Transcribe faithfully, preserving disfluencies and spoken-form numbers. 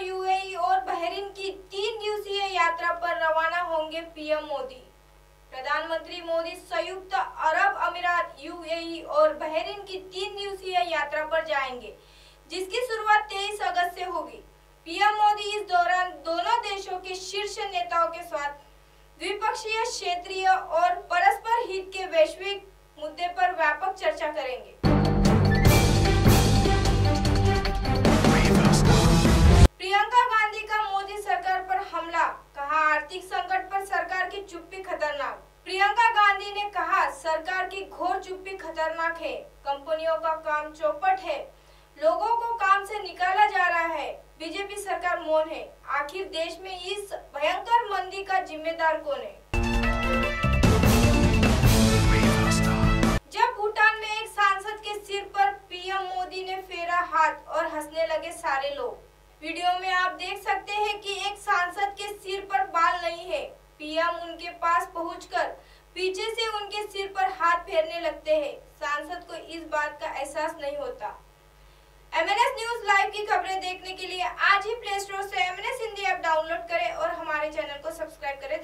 UAE और Bahrain की तीन दिवसीय यात्रा पर रवाना होंगे पीएम मोदी। प्रधानमंत्री मोदी संयुक्त अरब अमीरात, यूएई और बहरीन की तीन दिवसीय यात्रा पर जाएंगे, जिसकी शुरुआत तेईस अगस्त से होगी। पीएम मोदी इस दौरान दोनों देशों के शीर्ष नेताओं के साथ द्विपक्षीय, क्षेत्रीय और परस्पर हित के वैश्विक मुद्दे पर व्यापक चर्चा करेंगे। प्रियंका गांधी का मोदी सरकार पर हमला, कहा आर्थिक संकट पर सरकार की चुप्पी खतरनाक। प्रियंका गांधी ने कहा सरकार की घोर चुप्पी खतरनाक है, कंपनियों का काम चौपट है, लोगों को काम से निकाला जा रहा है, बीजेपी सरकार मौन है। आखिर देश में इस भयंकर मंदी का जिम्मेदार कौन है? जब भूटान में एक सांसद के सिर पर पीएम मोदी ने फेरा हाथ और हंसने लगे सारे लोग। वीडियो में आप देख सकते हैं कि एक सांसद के सिर पर बाल नहीं है। पीएम उनके पास पहुंचकर पीछे से उनके सिर पर हाथ फेरने लगते हैं। सांसद को इस बात का एहसास नहीं होता। एमएनएस न्यूज लाइव की खबरें देखने के लिए आज ही प्ले स्टोर से एमएनएस हिंदी ऐप डाउनलोड करें और हमारे चैनल को सब्सक्राइब करें।